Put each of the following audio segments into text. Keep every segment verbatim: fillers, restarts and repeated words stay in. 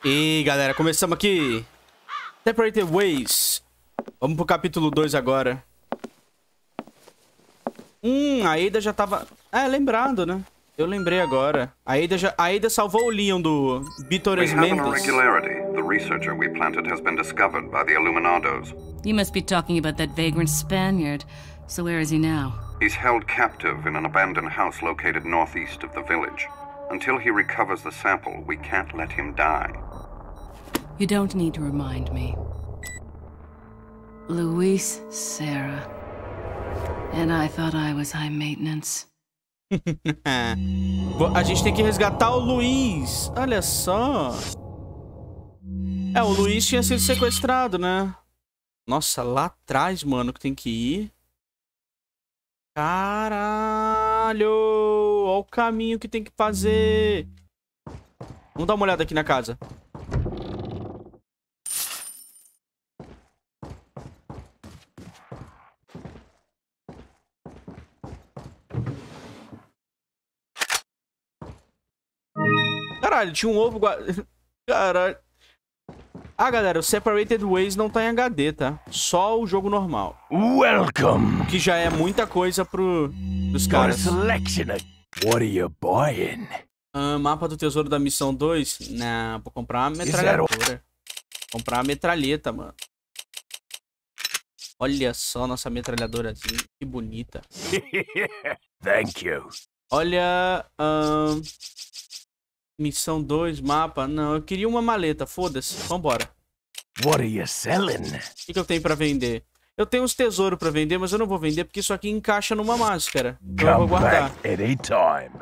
E galera, começamos aqui Separated Ways. Vamos pro capítulo dois agora. Hum, a Ada já tava... É, lembrado, né? Eu lembrei agora. A Ada, já... a Ada salvou o Leon do Vítoras Mendes. The researcher we planted has been discovered by the Illuminados. You must be talking about that vagrant Spaniard. So where is he now? He's held captive in an abandoned house located northeast of the village. Until he recovers the sample, we can't let him die. You don't need to remind me. Luis Serra. And I thought I was high maintenance. A gente tem que resgatar o Luis. Olha só. É, o Luis tinha sido sequestrado, né? Nossa, lá atrás, mano, que tem que ir. Caralho! Olha o caminho que tem que fazer. Vamos dar uma olhada aqui na casa. Caralho, tinha um ovo... Caralho. Ah, galera, o Separated Ways não tá em H D, tá? Só o jogo normal. Welcome. O que já é muita coisa pro, pros caras. Selection. What are you buying? Ah, mapa do tesouro da missão dois? Não, vou comprar uma metralhadora. Comprar uma metralheta, mano. Olha só nossa metralhadorazinha. Que bonita. Thank you. Olha... Um... Missão dois, mapa. Não, eu queria uma maleta. Foda-se. Vambora. What are you selling? O que, que eu tenho pra vender? Eu tenho uns tesouros pra vender, mas eu não vou vender porque isso aqui encaixa numa máscara. Então eu vou guardar. Anytime.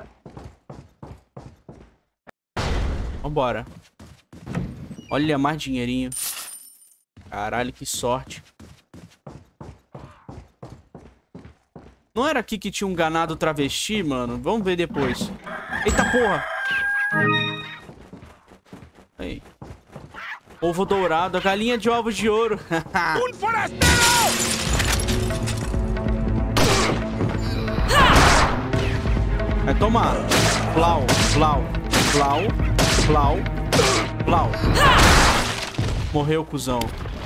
Vambora. Olha, mais dinheirinho. Caralho, que sorte. Não era aqui que tinha um ganado travesti, mano? Vamos ver depois. Eita porra! Aí. Ovo dourado, a galinha de ovos de ouro. Um forasteiro! Vai tomar. Blau, blau, blau, blau, blau. Morreu, cuzão.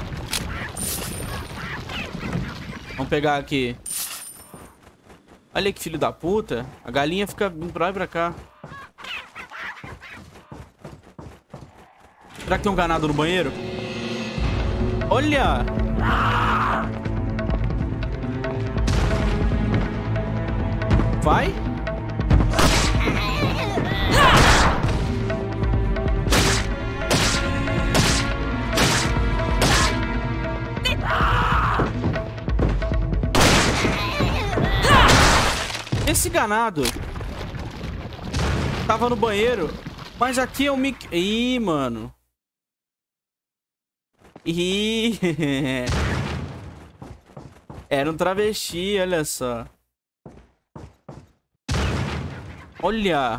Vamos pegar aqui. Olha que filho da puta. A galinha fica indo pra lá e pra cá. Será que tem um ganado no banheiro? Olha! Vai? Esse ganado tava no banheiro, mas aqui é o mic... Ih, mano. Ih. Era um travesti, olha só. Olha.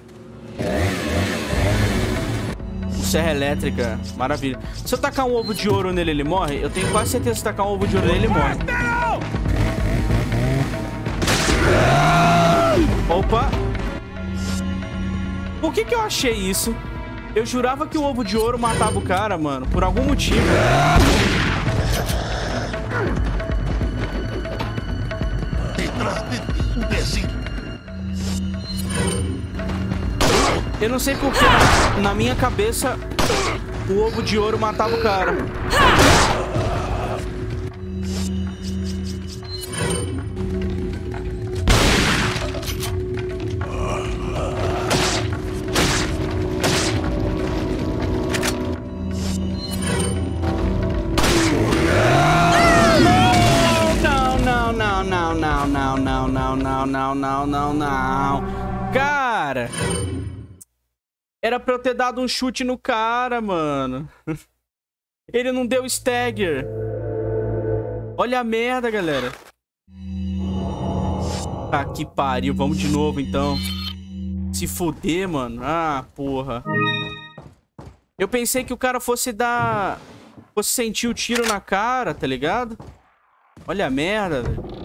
Serra elétrica, maravilha. Se eu tacar um ovo de ouro nele, ele morre? Eu tenho quase certeza que se tacar um ovo de ouro nele, ele morre. Opa. Por que que eu achei isso? Eu jurava que o ovo de ouro matava o cara, mano. Por algum motivo. Eu não sei por que na, na minha cabeça o ovo de ouro matava o cara. Não, não, não, não. Cara, era pra eu ter dado um chute no cara, mano. Ele não deu stagger. Olha a merda, galera. Tá que pariu. Vamos de novo, então. Se fuder, mano. Ah, porra. Eu pensei que o cara fosse dar... Fosse sentir o tiro na cara, tá ligado? Olha a merda, velho.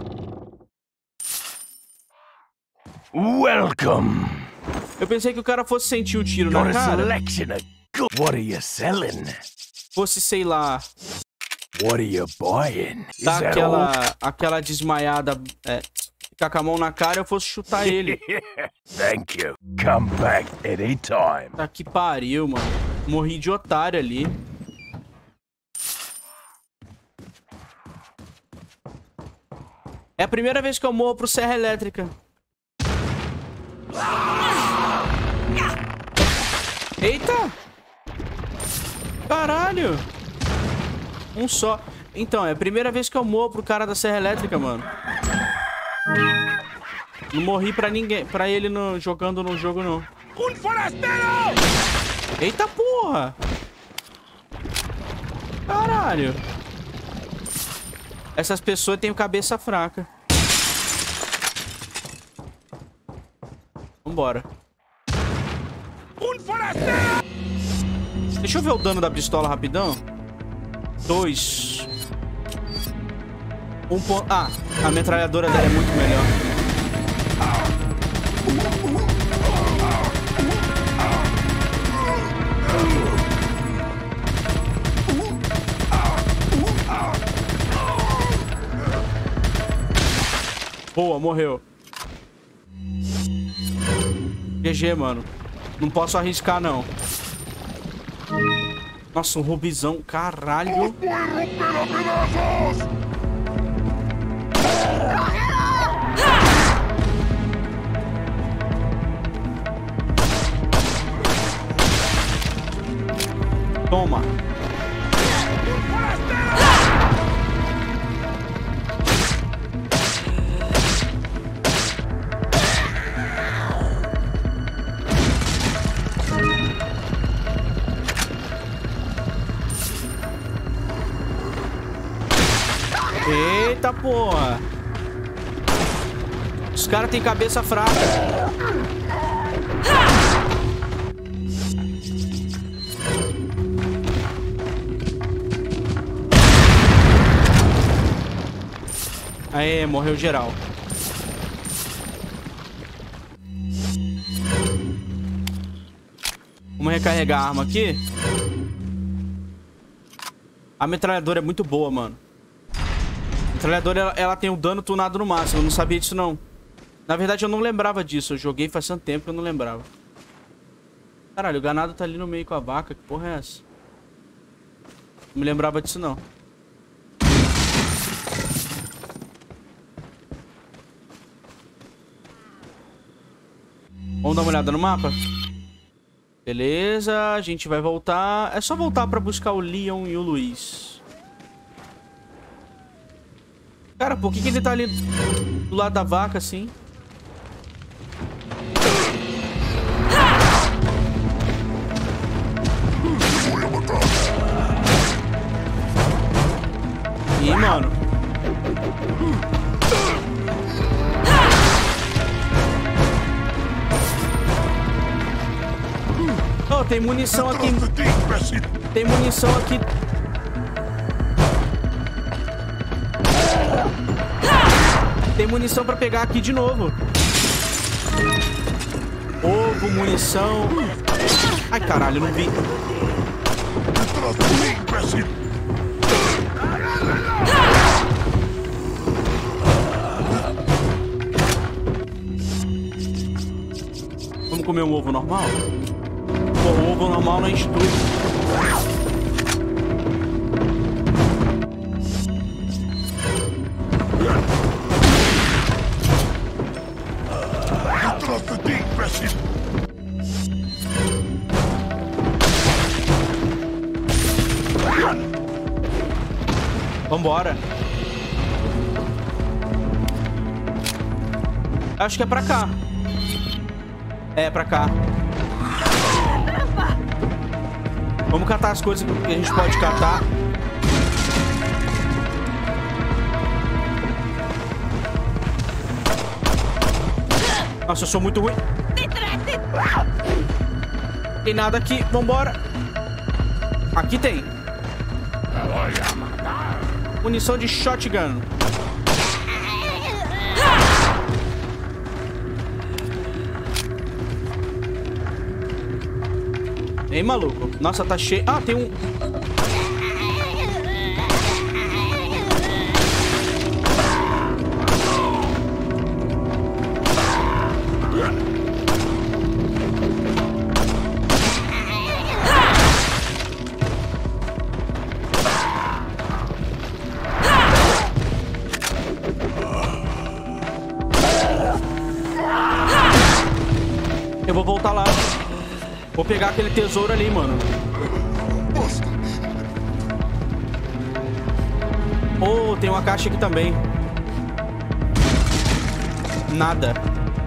Welcome. Eu pensei que o cara fosse sentir o tiro na cara. you... What are you selling? Fosse, sei lá... What are you buying? Is Tá that all? aquela, aquela desmaiada... É, ficar com a mão na cara, eu fosse chutar ele. Thank you. Come back anytime. Tá que pariu, mano. Morri de otário ali. É a primeira vez que eu morro pro Serra Elétrica. Eita! Caralho! Um só. Então, é a primeira vez que eu morro pro cara da Serra Elétrica, mano. Não morri pra ninguém, pra ele no, jogando no jogo, não. Um forasteiro! Eita porra! Caralho! Essas pessoas têm cabeça fraca. Vambora. Um forasteiro! Deixa eu ver o dano da pistola rapidão. Dois. Um ponto... Ah, a metralhadora dela é muito melhor. Boa, morreu. G G, mano. Não posso arriscar, não. Nossa, um rubizão. Caralho. Toma. Eita porra! Os caras têm cabeça fraca. Aê, morreu geral. Vamos recarregar a arma aqui. A metralhadora é muito boa, mano. A metralhadora, ela, ela tem o dano tunado no máximo. Eu não sabia disso, não. Na verdade, eu não lembrava disso. Eu joguei faz tanto tempo que eu não lembrava. Caralho, o ganado tá ali no meio com a vaca. Que porra é essa? Não me lembrava disso, não. Vamos dar uma olhada no mapa? Beleza, a gente vai voltar. É só voltar pra buscar o Leon e o Luiz. Cara, por que, que ele tá ali do lado da vaca, assim? Ih, mano. Oh, tem munição aqui. Tem munição aqui. Tem munição pra pegar aqui de novo. Ovo, munição. Ai, caralho, não vi. Vamos comer um ovo normal? Pô, o ovo normal não enche tudo. Vambora. Acho que é pra cá. É, pra cá. Vamos catar as coisas que a gente pode catar. Nossa, eu sou muito ruim. Tem nada aqui. Vambora. Aqui tem. Munição de shotgun. Ei, maluco. Nossa, tá cheio. Ah, tem um... Eu vou voltar lá. Vou pegar aquele tesouro ali, mano. Oh, tem uma caixa aqui também. Nada.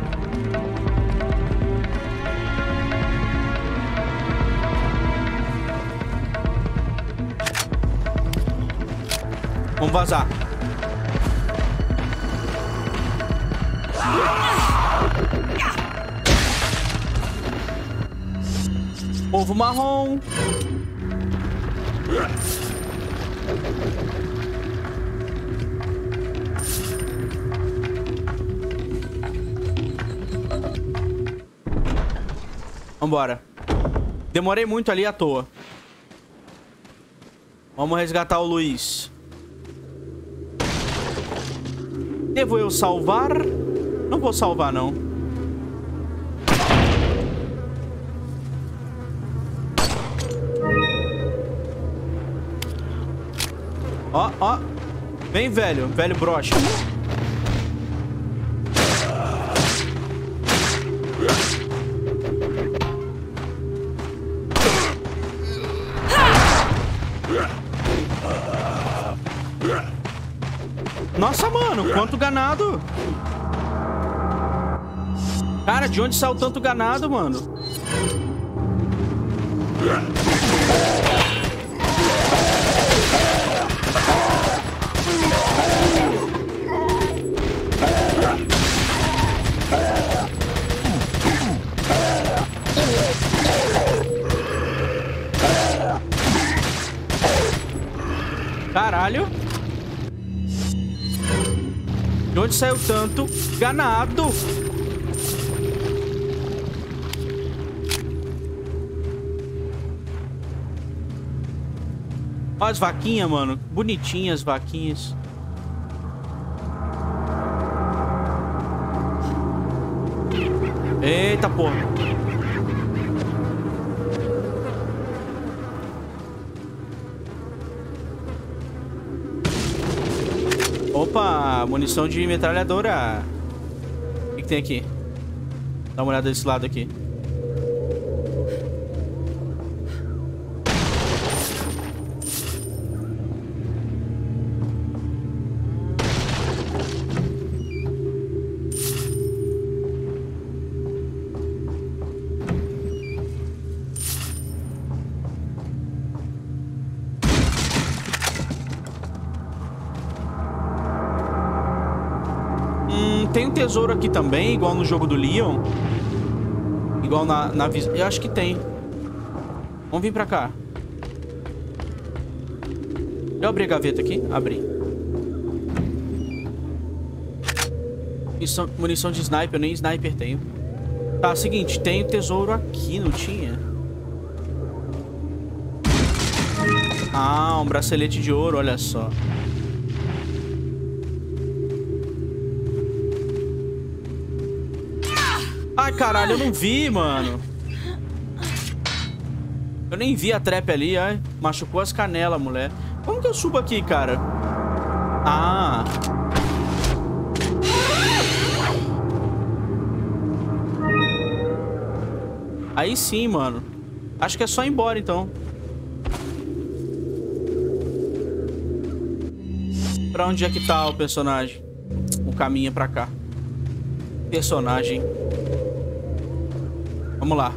Vamos vazar. Ovo marrom. Vambora. Demorei muito ali à toa. Vamos resgatar o Luiz. Devo eu salvar? Não vou salvar, não. Ó, ó. Vem, velho. Velho broxa. Nossa, mano. Quanto ganado. Cara, de onde saiu tanto ganado, mano? Caralho. De onde saiu tanto ganado? Olha as vaquinhas, mano. Bonitinhas as vaquinhas. Eita, porra. Opa, munição de metralhadora. O que, que tem aqui? Dá uma olhada desse lado aqui. Tem um tesouro aqui também, igual no jogo do Leon. Igual na, na visão. Eu acho que tem. Vamos vir pra cá. Eu abri a gaveta aqui. Abri. Munição, munição de sniper. Eu nem sniper tenho. Tá, seguinte. Tem o tesouro aqui, não tinha? Ah, um bracelete de ouro. Olha só. Ai, caralho, eu não vi, mano. Eu nem vi a trap ali, ai. Machucou as canelas, mulher. Como que eu subo aqui, cara? Ah. Aí sim, mano. Acho que é só ir embora, então. Pra onde é que tá o personagem? O caminho é pra cá. Personagem. Vamos lá.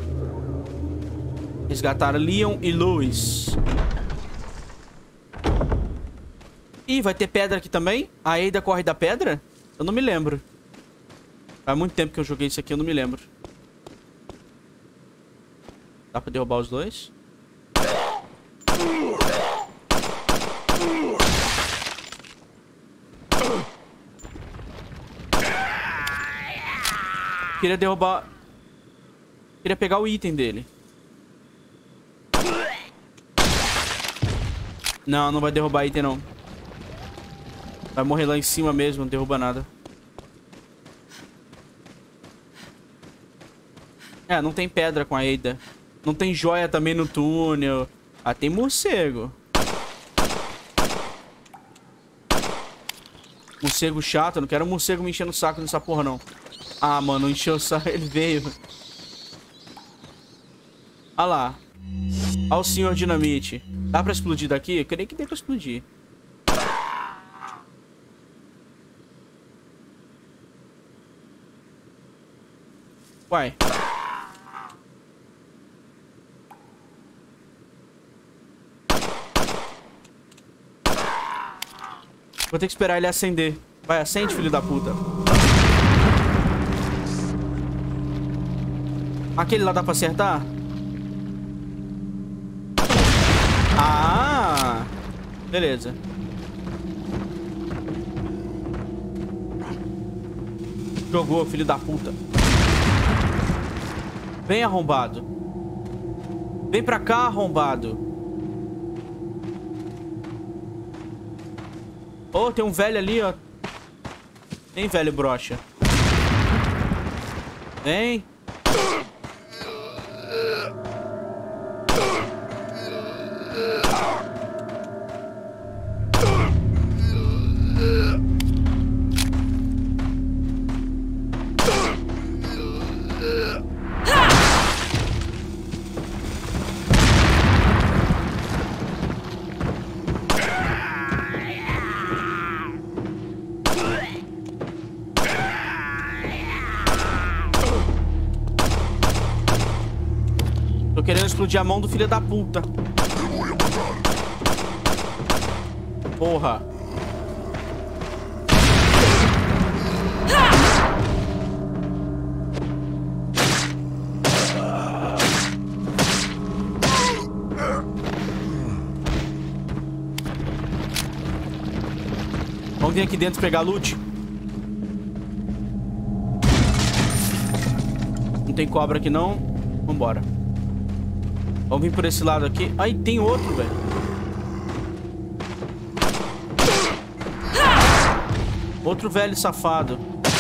Resgatar Leon e Louis. Ih, vai ter pedra aqui também? A Ada corre da pedra? Eu não me lembro. Faz muito tempo que eu joguei isso aqui, eu não me lembro. Dá pra derrubar os dois? Queria derrubar... Queria pegar o item dele. Não, não vai derrubar item, não. Vai morrer lá em cima mesmo, não derruba nada. É, não tem pedra com a Ada. Não tem joia também no túnel. Ah, tem morcego. Morcego chato. Eu não quero morcego me enchendo o saco nessa porra, não. Ah, mano, encheu o saco. Ele veio. Olha lá. Olha o senhor Dinamite. Dá pra explodir daqui? Eu creio que dê pra explodir. Uai. Vou ter que esperar ele acender. Vai, acende, filho da puta. Aquele lá dá pra acertar? Ah! Beleza. Jogou, filho da puta. Vem, arrombado. Vem pra cá, arrombado. Oh, tem um velho ali, ó. Vem, velho broxa. Vem. Tô querendo explodir a mão do filho da puta. Porra. Vamos vir aqui dentro pegar loot. Não tem cobra aqui não. Vambora. Vamos vir por esse lado aqui. Ai, tem outro, velho. Outro velho safado.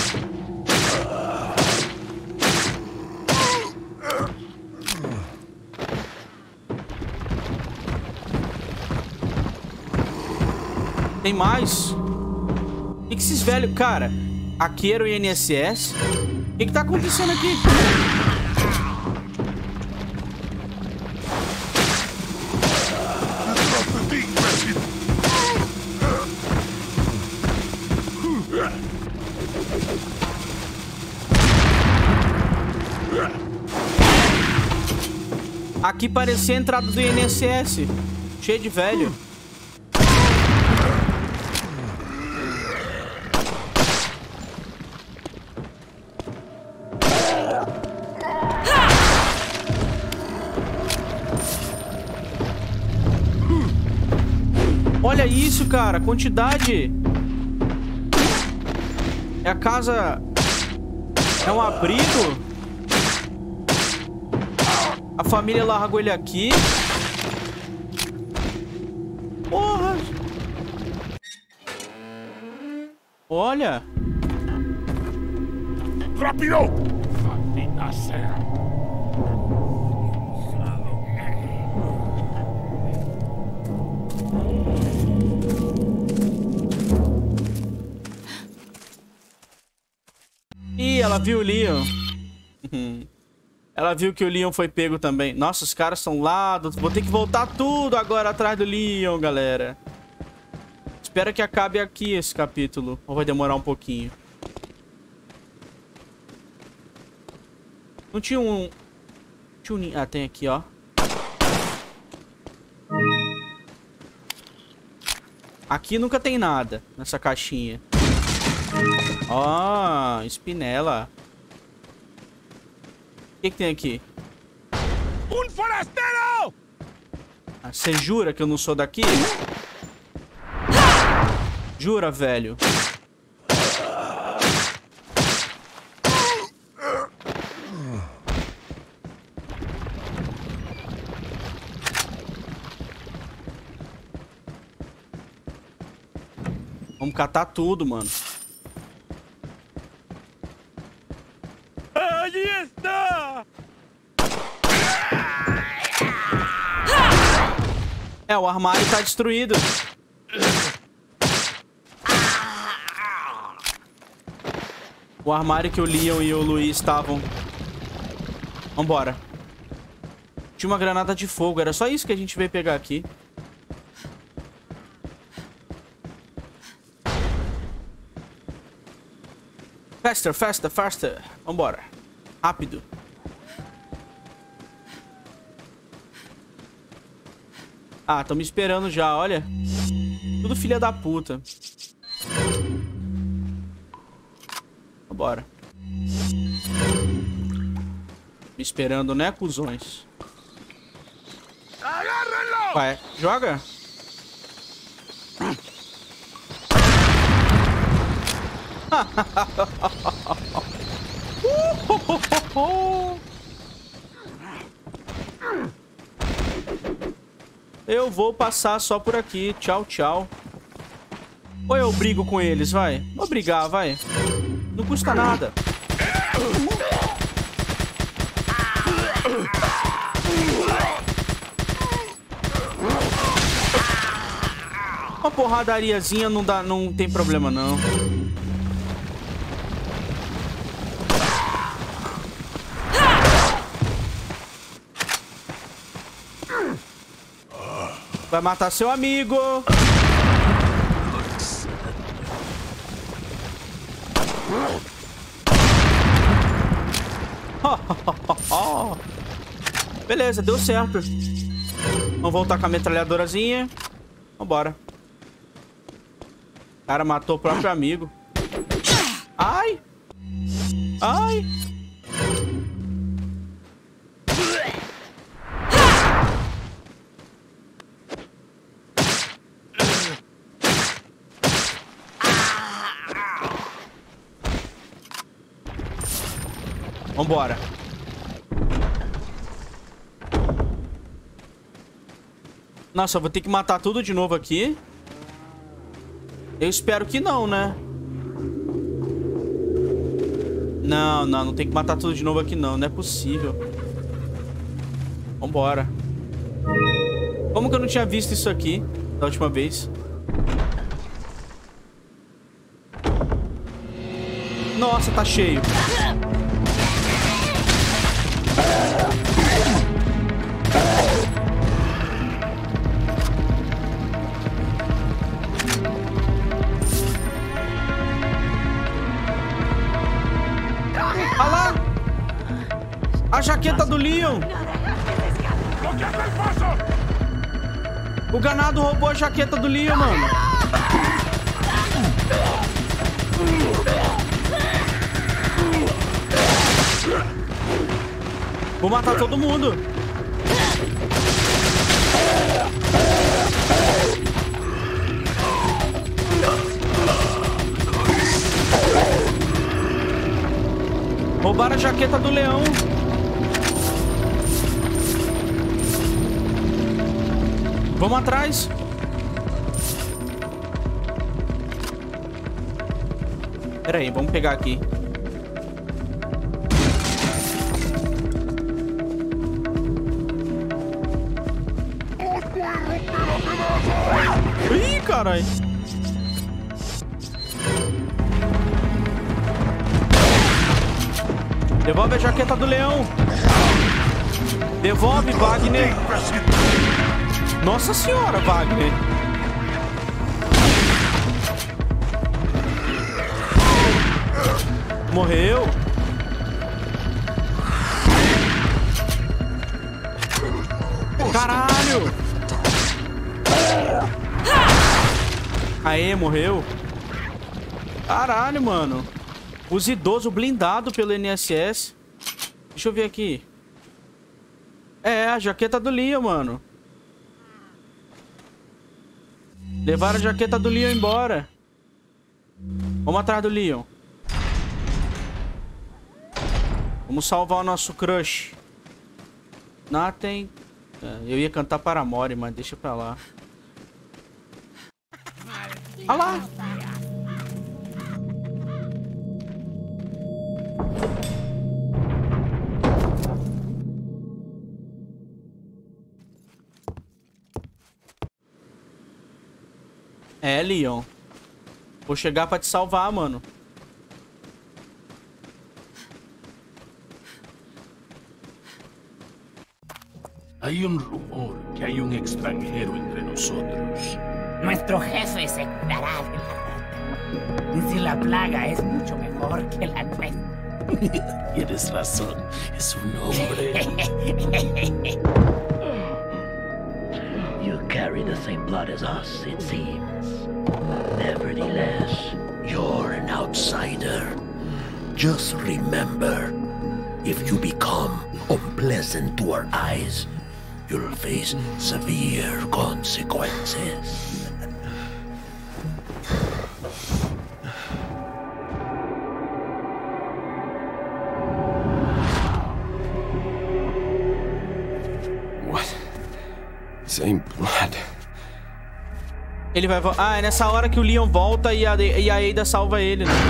Tem mais? O que, que esses velhos... Cara, aqui era o I N S S. O que, que tá acontecendo aqui? Aqui parecia a entrada do I N S S. Cheio de velho. Olha isso, cara. Quantidade. É a casa... É um abrigo. A família largou ele aqui. Porra. Olha. Rápido! Ih, ela viu o Leon. Ela viu que o Leon foi pego também. Nossa, os caras estão lá. Vou ter que voltar tudo agora atrás do Leon, galera. Espero que acabe aqui esse capítulo. Ou vai demorar um pouquinho. Não tinha um... Tinha um... Ah, tem aqui, ó. Aqui nunca tem nada nessa caixinha. Ó, oh, espinela. O que, que tem aqui? Um forasteiro! Ah, você jura que eu não sou daqui? Jura, velho? Vamos catar tudo, mano. Aí está! É, o armário tá destruído. O armário que o Leon e o Luiz estavam. Vambora. Tinha uma granada de fogo. Era só isso que a gente veio pegar aqui. Faster, faster, faster. Vambora. Rápido. Ah, estão me esperando já, olha. Tudo filha da puta. Vambora. Me esperando, né, cuzões? Vai, joga. Eu vou passar só por aqui. Tchau, tchau. Ou eu brigo com eles, vai. Vou brigar, vai. Não custa nada. Uma porradariazinha não dá, não tem problema, não. Vai matar seu amigo. Beleza, deu certo. Vamos voltar com a metralhadorazinha. Vambora. O cara matou o próprio amigo. Ai! Ai! Vambora. Nossa, eu vou ter que matar tudo de novo aqui. Eu espero que não, né? Não, não, não tem que matar tudo de novo aqui não. Não é possível. Vambora. Como que eu não tinha visto isso aqui da última vez? Nossa, tá cheio. Olha lá! A jaqueta do Leon! O ganado roubou a jaqueta do Leon, mano. Vou matar todo mundo. Roubaram a jaqueta do leão. Vamos atrás. Pera aí, vamos pegar aqui. Ih, caralho. Devolve a jaqueta do leão. Devolve, Wagner. Nossa senhora, Wagner. Morreu. Caralho. Aê, morreu. Caralho, mano. Os idosos blindados pelo N S S. Deixa eu ver aqui. É, a jaqueta do Leon, mano. Levaram a jaqueta do Leon embora. Vamos atrás do Leon. Vamos salvar o nosso crush. Nothing. Eu ia cantar Paramore, mas deixa pra lá. Olha lá. É, Leon. Vou chegar pra te salvar, mano. Hay un rumor que hay un extranjero entre nosotros. Nuestro jefe se curará de la rata. Y si la plaga es mucho mejor que la nuestra. Tienes razón, es un hombre. You carry the same blood as us, it seems. Nevertheless, you're an outsider. Just remember, if you become unpleasant to our eyes, you'll face severe consequences. What? Same blood. Ele vai... Ah, é nessa hora que o Leon volta e a, e a Ada salva ele, né?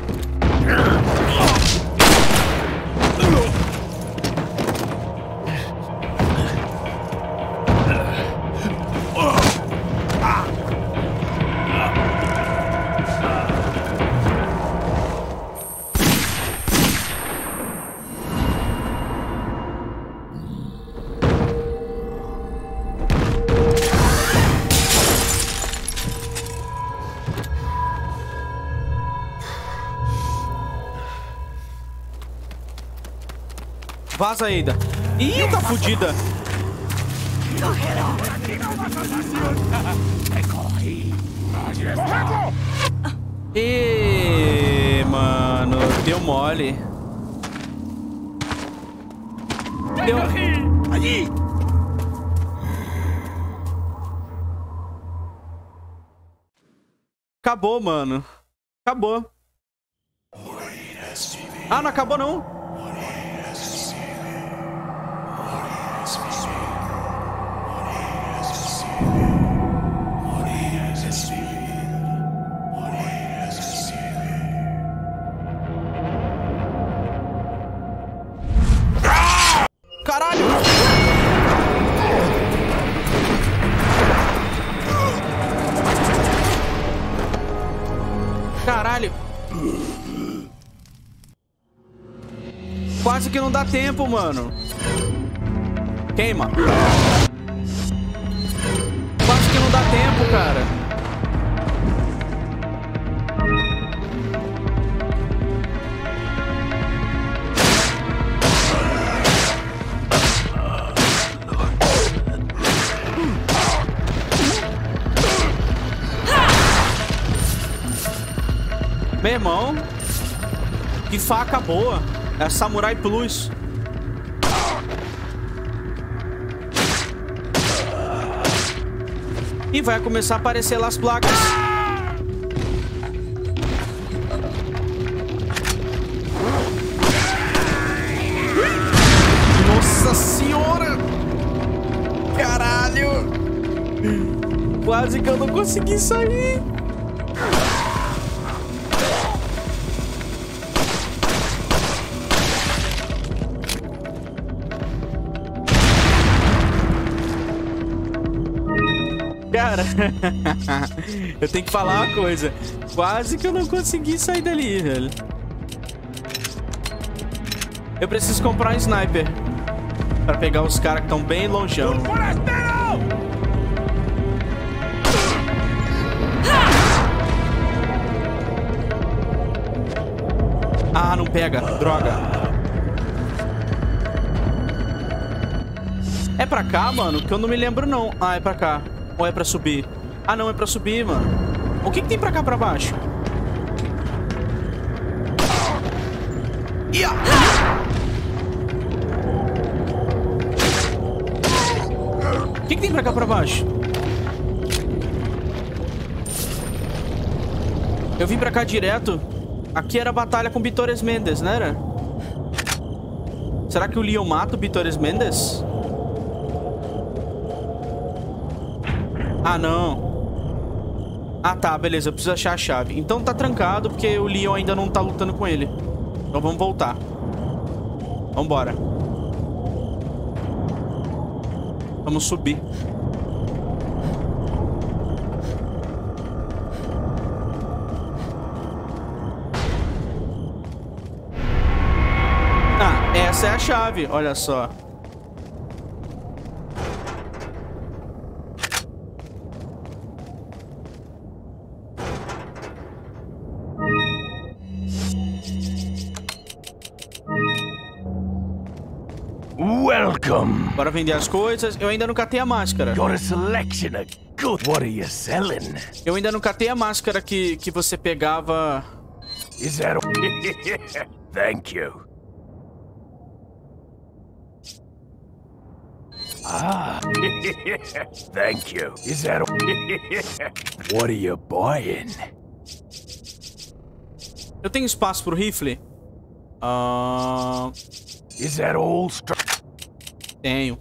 Vaza, Ada. Ih, tá fudida. Ê, mano, deu mole. Deu... Acabou, mano. Acabou. Ah, não acabou, não. Caralho! Caralho! Quase que não dá tempo, mano. Queima. Quase que não dá tempo, cara. Meu irmão, que faca boa. É a Samurai Plus. E vai começar a aparecer lá as placas. Nossa senhora! Caralho! Quase que eu não consegui sair. Cara, eu tenho que falar uma coisa. Quase que eu não consegui sair dali, velho. Eu preciso comprar um sniper pra pegar os caras que estão bem longeão. Ah, não pega. Droga. É pra cá, mano? Que eu não me lembro, não. Ah, é pra cá. Ou é pra subir? Ah, não, é pra subir, mano. O que que tem pra cá pra baixo? O que que tem pra cá pra baixo? Eu vim pra cá direto. Aqui era a batalha com Bitores Mendes, né? Era? Será que o Leon mata o Bitores Mendes? Ah, não. Ah, tá, beleza. Eu preciso achar a chave. Então tá trancado, porque o Leon ainda não tá lutando com ele. Então vamos voltar. Vambora. Vamos subir. essa é a chave, olha só. Welcome. Bora vender as coisas. Eu ainda não catei a máscara. Got a selection of good. What are you selling? Eu ainda não catei a máscara que, que você pegava. Is that Thank you. Ah. Thank you. Is that What are you buying? Eu tenho espaço pro rifle? Ah... Uh... Is that all? Tenho.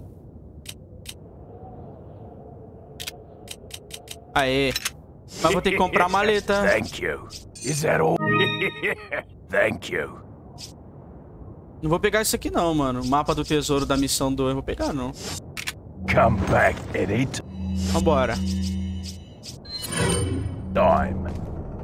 Aê. Mas vou ter que comprar a maleta. Thank you. Is that all? Thank you. Não vou pegar isso aqui não, mano. O mapa do tesouro da missão dois, eu vou pegar não. Come back, Edit. Vambora. Time.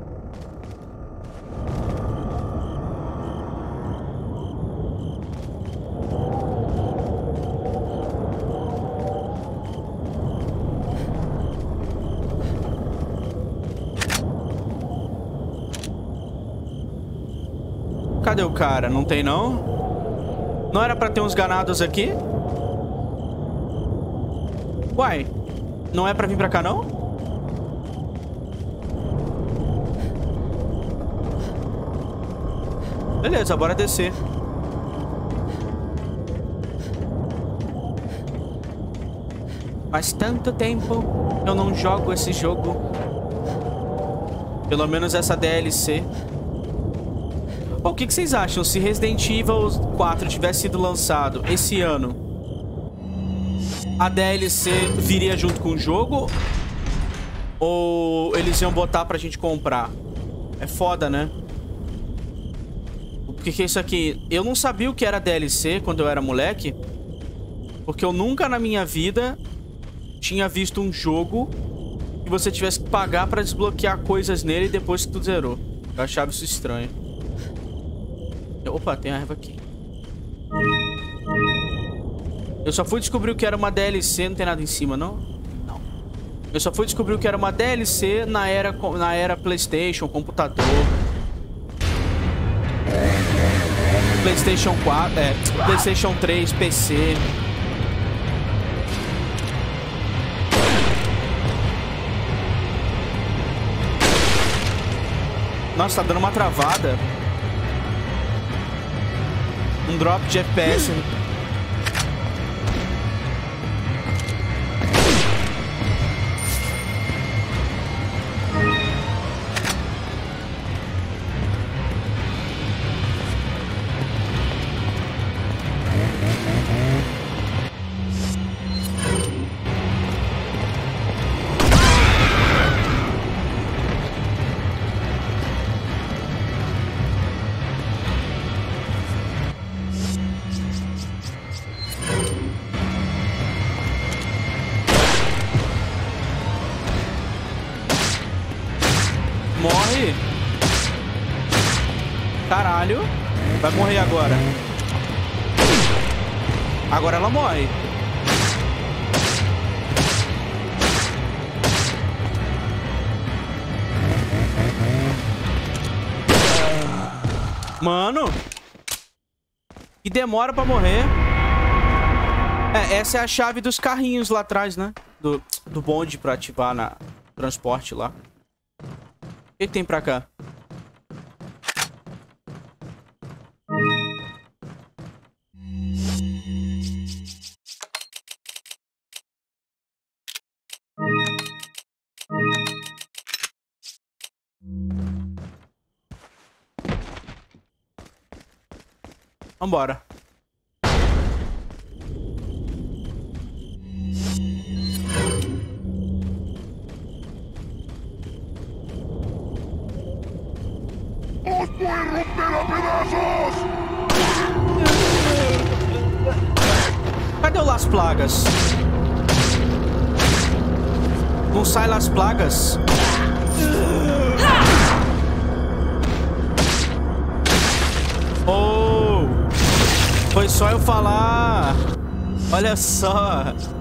Cadê o cara? Não tem, não? Não era pra ter uns ganados aqui? Uai, não é pra vir pra cá, não? Beleza, bora descer. Faz tanto tempo que eu não jogo esse jogo. Pelo menos essa D L C. O que, que vocês acham? Se Resident Evil quatro tivesse sido lançado esse ano, a D L C viria junto com o jogo? Ou eles iam botar pra gente comprar? É foda, né? Porque que é isso aqui? Eu não sabia o que era D L C quando eu era moleque. Porque eu nunca na minha vida tinha visto um jogo que você tivesse que pagar pra desbloquear coisas nele depois que tu zerou. Eu achava isso estranho. Opa, tem a erva aqui. Eu só fui descobrir o que era uma D L C. Não tem nada em cima, não? Não. Eu só fui descobrir o que era uma D L C na era, na era PlayStation, computador. PlayStation quatro, é, PlayStation três, P C. Nossa, tá dando uma travada. Um drop de F P S. Morre. Caralho. Vai morrer agora. Agora ela morre. Mano. Que demora pra morrer. É, essa é a chave dos carrinhos lá atrás, né? Do, do bonde pra ativar na transporte lá. O que tem pra cá? Vambora. Cadê o Las Plagas? Não sai Las Plagas? Oh! Foi só eu falar. Olha só.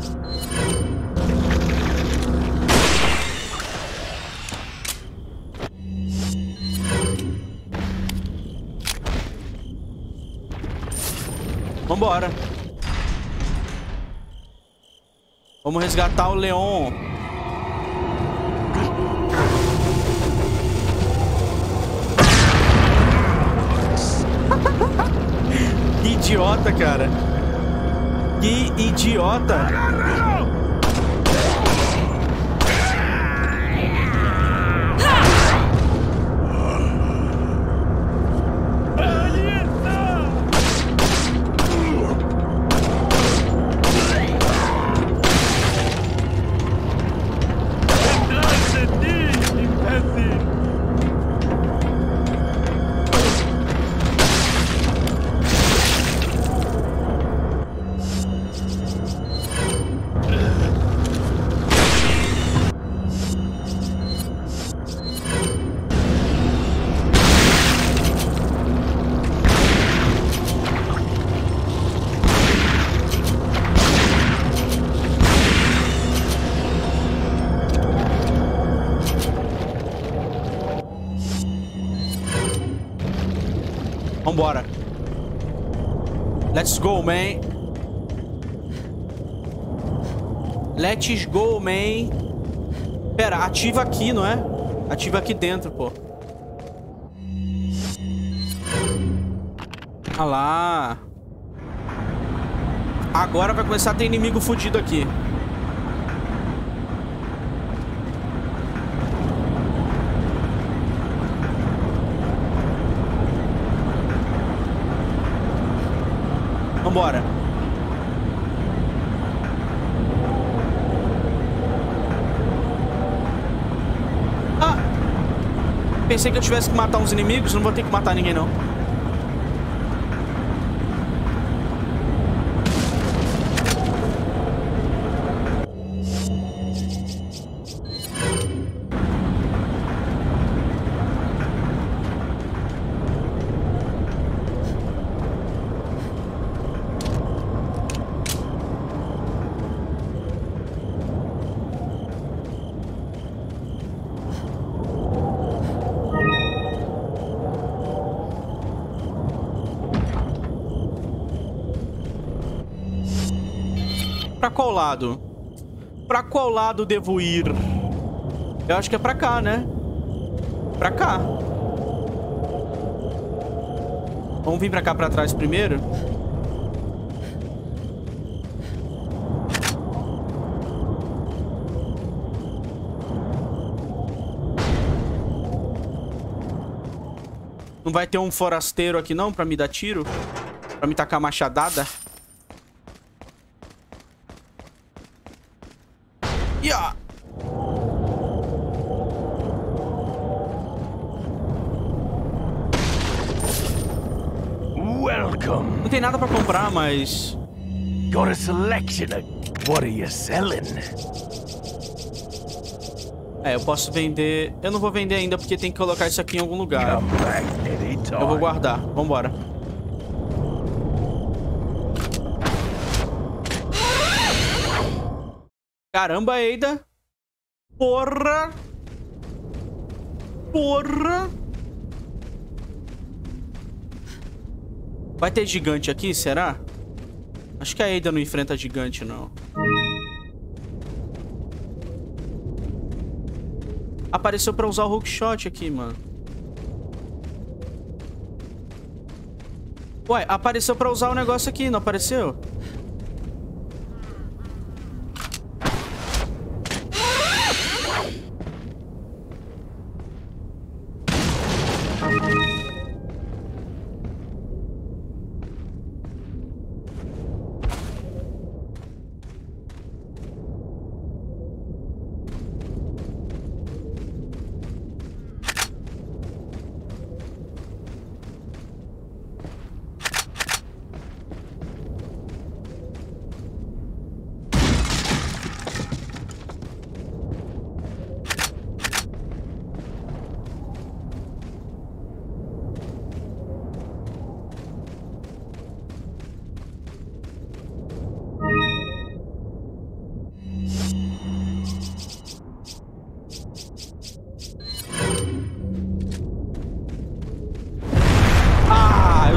Vambora. Vamos resgatar o Leon. Que idiota, cara. Que idiota. Vambora. Let's go, man. Let's go, man. Pera, ativa aqui, não é? Ativa aqui dentro, pô. Ah lá. Agora vai começar a ter inimigo fudido aqui. Vambora. Ah! Pensei que eu tivesse que matar uns inimigos. Não vou ter que matar ninguém, não. Pra qual lado? Pra qual lado devo ir? Eu acho que é pra cá, né? Pra cá. Vamos vir pra cá pra trás primeiro? Não vai ter um forasteiro aqui não pra me dar tiro? Pra me tacar machadada? Yeah. Welcome. Não tem nada pra comprar, mas... Got a selection of... What are you selling? É, eu posso vender... Eu não vou vender ainda porque tem que colocar isso aqui em algum lugar. Come back anytime. Eu vou guardar. Vambora. Caramba, Ada. Porra. Porra. Vai ter gigante aqui, será? Acho que a Ada não enfrenta gigante, não. Apareceu pra usar o hookshot aqui, mano. Ué, apareceu pra usar o negócio aqui, não apareceu?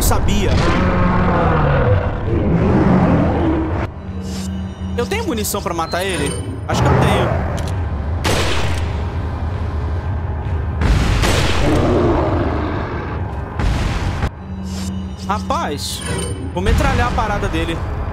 sabia. Eu tenho munição pra matar ele? Acho que eu tenho. Rapaz, vou metralhar a parada dele.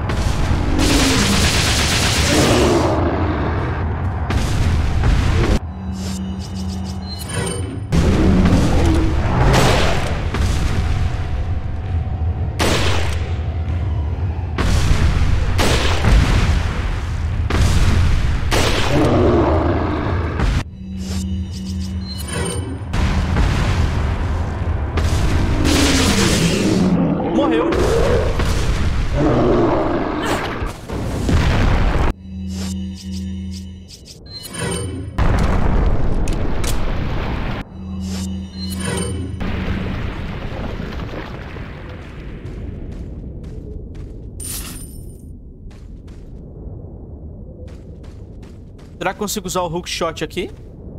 Morreu. Será que consigo usar o hookshot aqui?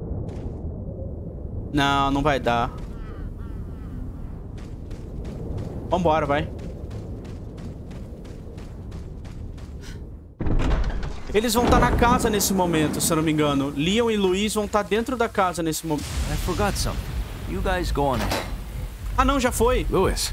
Não, não vai dar. Vambora, vai. Eles vão estar na casa nesse momento, se eu não me engano. Leon e Luiz vão estar dentro da casa nesse momento. I forgot something. You guys go on ahead. Ah, não, já foi. Louis.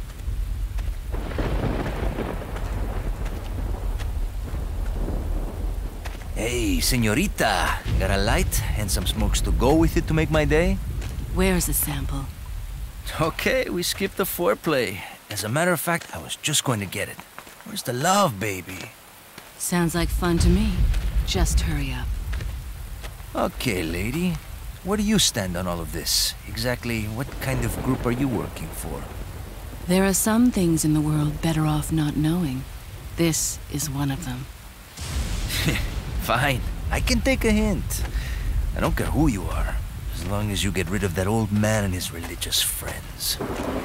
Hey, señorita. Got a light and some smokes to go with it to make my day? Where's the sample? Okay, we skipped the foreplay. As a matter of fact, I was just going to get it. Where's the love, baby? Sounds like fun to me. Just hurry up. Okay, lady. Where do you stand on all of this? Exactly what kind of group are you working for? There are some things in the world better off not knowing. This is one of them. Fine. I can take a hint. I don't care who you are, as long as you get rid of that old man and his religious friends.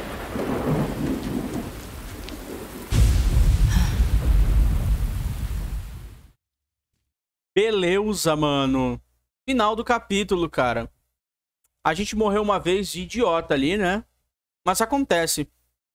Beleza, mano. Final do capítulo, cara. A gente morreu uma vez de idiota ali, né? Mas acontece.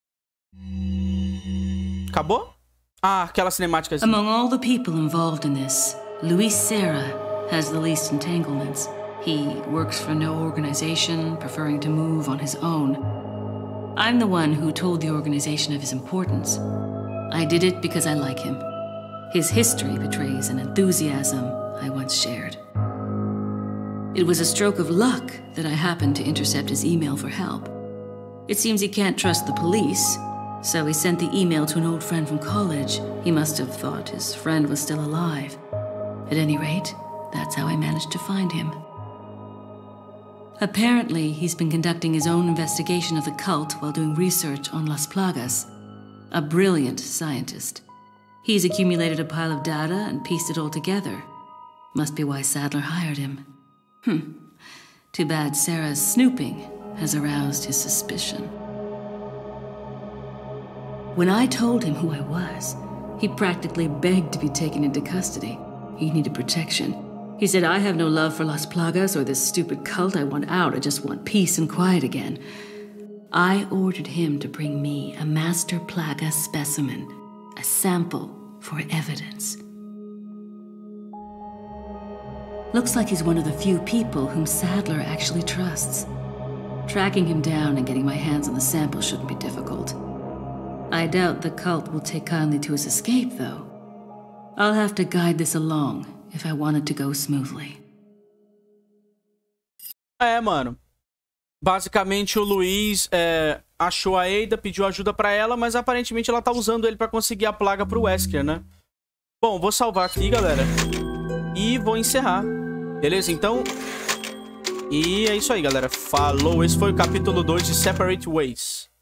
Acabou? Ah, aquela cinemática. Among all the people involved in this, Luis Serra has the least entanglements. He works for no organization, preferring to move on his own. I'm the one who told the organization of his importance. I did it because I like him. His history betrays an enthusiasm I once shared. It was a stroke of luck that I happened to intercept his email for help. It seems he can't trust the police, so he sent the email to an old friend from college. He must have thought his friend was still alive. At any rate, that's how I managed to find him. Apparently, he's been conducting his own investigation of the cult while doing research on Las Plagas. A brilliant scientist. He's accumulated a pile of data and pieced it all together. Must be why Sadler hired him. Hmm. Too bad Sarah's snooping has aroused his suspicion. When I told him who I was, he practically begged to be taken into custody. He needed protection. He said, I have no love for Las Plagas or this stupid cult. I want out. I just want peace and quiet again. I ordered him to bring me a Master Plaga specimen, a sample for evidence. Looks like he's one of the few people whom Sadler actually trusts. Tracking him down and getting my hands on the sample shouldn't be difficult. I doubt the cult will take kindly to his escape, though. I'll have to guide this along if I want it to go smoothly. É, mano. Basicamente, o Luiz é, achou a Ada, pediu ajuda pra ela, mas aparentemente ela tá usando ele pra conseguir a plaga pro Wesker, né? Bom, vou salvar aqui, galera. E vou encerrar. Beleza, então? E é isso aí, galera. Falou. Esse foi o capítulo dois de Separate Ways.